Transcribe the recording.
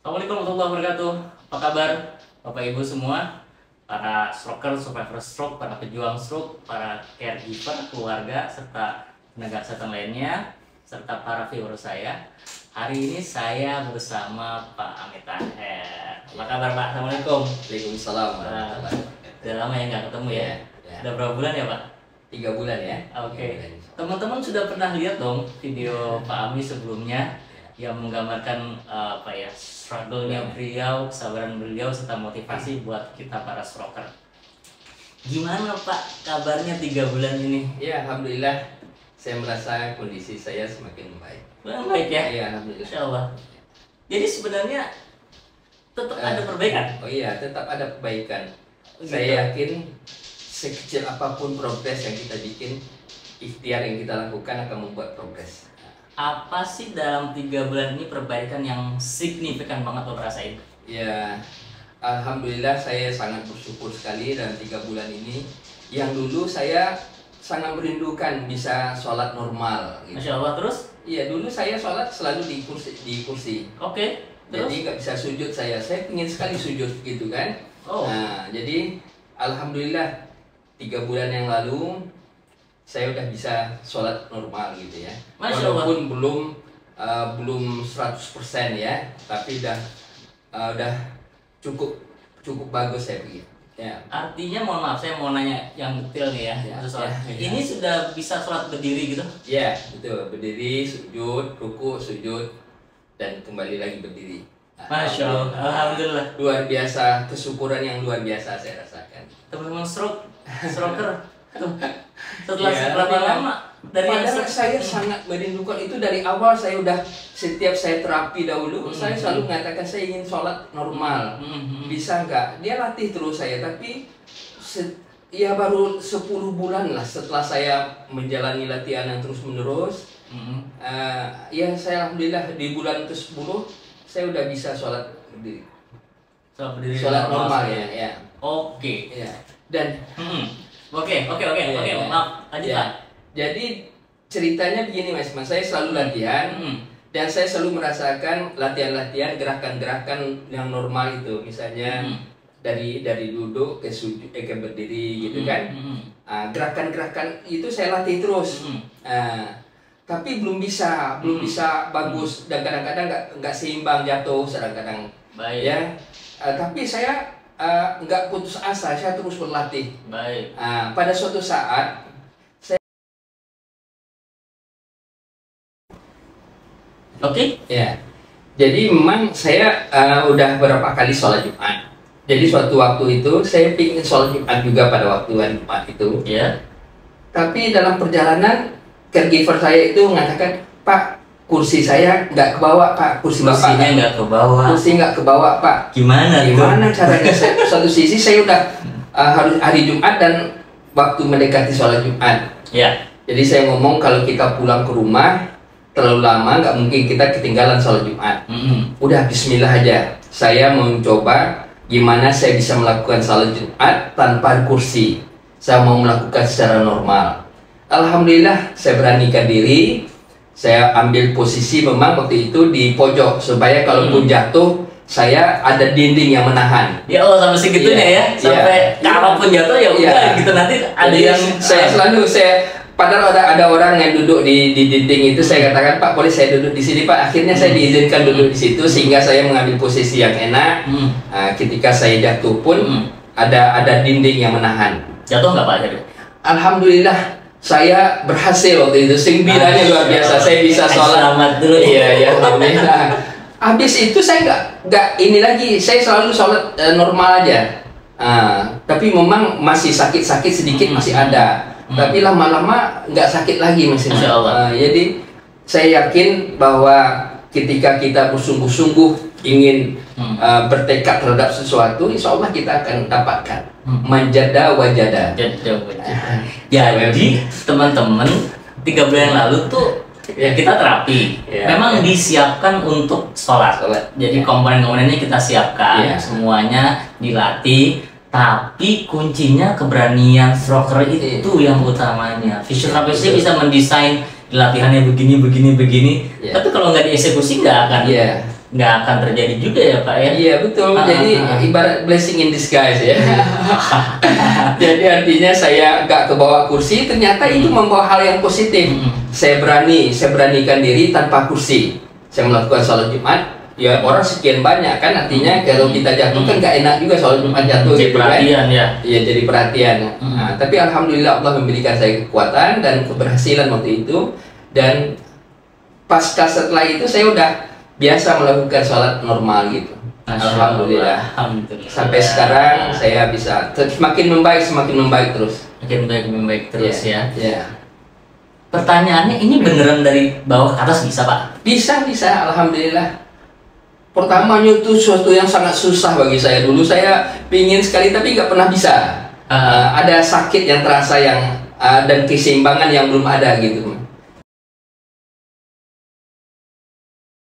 Assalamualaikum warahmatullahi wabarakatuh. Apa kabar Bapak Ibu semua? Para stroker, survivor stroke, para pejuang stroke, para caregiver, keluarga, serta tenaga kesehatan lainnya, serta para viewer saya. Hari ini saya bersama Pak Amit Taher. Apa kabar Pak? Assalamualaikum. Waalaikumsalam. Udah lama ya nggak ketemu ya? Ya. Udah berapa bulan ya Pak? 3 bulan ya. Oke. Teman-teman sudah pernah lihat dong video Pak Ami sebelumnya yang menggambarkan struggle-nya beliau, kesabaran beliau, serta motivasi buat kita para stroker. Gimana Pak kabarnya 3 bulan ini? Ya, alhamdulillah saya merasa kondisi saya semakin baik. Baik ya? Iya, alhamdulillah. Insya Allah. Jadi sebenarnya tetap ada perbaikan? Oh iya, tetap ada perbaikan. Gitu. Saya yakin sekecil apapun progres yang kita bikin, ikhtiar yang kita lakukan akan membuat progres. Apa sih dalam 3 bulan ini perbaikan yang signifikan banget Bapak rasain? Ya, alhamdulillah saya sangat bersyukur sekali dalam 3 bulan ini. Yang dulu saya sangat merindukan bisa sholat normal. Gitu. Masya Allah. Terus? Iya, dulu saya sholat selalu di kursi. Oke. Terus? Jadi nggak bisa sujud saya ingin sekali sujud gitu kan. Oh. Nah, jadi alhamdulillah 3 bulan yang lalu saya udah bisa sholat normal gitu ya. Masya Allah. Walaupun belum 100% ya, tapi udah cukup bagus saya pikir. Ya. Artinya mohon maaf, saya mau nanya yang detail nih ya, khusus sholat. Ini sudah bisa sholat berdiri gitu? Ya, betul. Berdiri, sujud, ruku, sujud, dan kembali lagi berdiri. Masya Allah, alhamdulillah. Luar biasa, kesyukuran yang luar biasa saya rasakan. Teman-teman stroker, tuh, setelah Ya, berapa lama dari yang padahal saya sangat merindukan itu dari awal. Saya udah setiap saya terapi dahulu, saya selalu mengatakan saya ingin sholat normal. Bisa nggak? Dia latih terus saya, tapi ya baru 10 bulan lah setelah saya menjalani latihan yang terus menerus. Ya saya alhamdulillah di bulan ke-10 saya udah bisa sholat berdiri. Sholat normal ya. Oke. Ya. Dan Oke, ya. maaf, lanjut Ya. Pak. Jadi ceritanya begini Mas, saya selalu latihan dan saya selalu merasakan latihan-latihan gerakan-gerakan yang normal itu, misalnya dari duduk ke sujud ke berdiri gitu kan. Gerakan-gerakan itu saya latih terus. Tapi belum bisa bagus dan kadang-kadang nggak seimbang, jatuh kadang-kadang. Baik. Ya. Tapi saya nggak putus asa, saya terus berlatih. Baik. Pada suatu saat Oke. ya, jadi memang saya udah berapa kali sholat Jumat. Jadi suatu waktu itu saya ingin sholat Jumat juga pada waktu hari Jumat itu. Ya. Tapi dalam perjalanan caregiver saya itu mengatakan, Pak, kursi saya nggak ke bawah Pak, Kursinya nggak ke bawah. kursi nggak ke bawah Pak. Gimana Caranya? Satu sisi saya udah harus hari Jumat dan waktu mendekati sholat Jumat. Ya. Jadi saya ngomong kalau kita pulang ke rumah terlalu lama nggak mungkin kita ketinggalan sholat Jumat. Udah Bismillah aja. Saya mencoba gimana saya bisa melakukan sholat Jumat tanpa kursi. Saya mau melakukan secara normal. Alhamdulillah saya beranikan diri. Saya ambil posisi memang waktu itu di pojok supaya kalaupun jatuh saya ada dinding yang menahan. Ya Allah, sampai segitunya ya. Sampai kalaupun jatuh ya udah gitu, nanti ada yang saya padahal ada orang yang duduk di dinding itu, saya katakan, Pak, boleh saya duduk di sini Pak. Akhirnya saya diizinkan duduk di situ sehingga saya mengambil posisi yang enak. Ketika saya jatuh pun ada dinding yang menahan. Jatuh nggak Pak jadi? Alhamdulillah saya berhasil waktu itu. Gembiranya luar biasa. Saya bisa sholat. Selamat dulu. Iya, alhamdulillah. Habis itu saya nggak ini lagi. Saya selalu sholat normal aja. Tapi memang masih sakit-sakit sedikit masih ada. Tapi lama-lama nggak sakit lagi masih. Masya Allah. Jadi saya yakin bahwa ketika kita bersungguh-sungguh ingin bertekad terhadap sesuatu, insya Allah kita akan dapatkan. Manjada wajada. Jadi teman-teman 3 bulan yang lalu tuh kita terapi. Memang disiapkan untuk sholat. Jadi komponen-komponennya kita siapkan, semuanya dilatih. Tapi kuncinya keberanian stroker itu yang utamanya. Fisioterapis bisa mendesain latihannya begini. Yeah. Tapi kalau nggak dieksekusi nggak akan terjadi juga ya Pak ya. Iya betul. Jadi ibarat blessing in disguise ya. Jadi artinya saya nggak kebawa kursi, ternyata itu membawa hal yang positif. Saya beranikan diri tanpa kursi. Saya melakukan sholat Jumat. Ya orang sekian banyak kan, artinya kalau kita jatuh kan nggak enak juga sholat Jumat jatuh. Jadi perhatian ya. Iya jadi perhatian. Nah, tapi alhamdulillah Allah memberikan saya kekuatan dan keberhasilan waktu itu. Dan pasca setelah itu saya udah biasa melakukan sholat normal gitu. Alhamdulillah. Sampai sekarang saya bisa semakin membaik terus. Makin baik terus ya. Yeah. Pertanyaannya, ini beneran dari bawah ke atas bisa Pak? Bisa, alhamdulillah. Pertamanya itu sesuatu yang sangat susah bagi saya. Dulu saya pingin sekali tapi nggak pernah bisa. Ada sakit yang terasa dan keseimbangan yang belum ada gitu.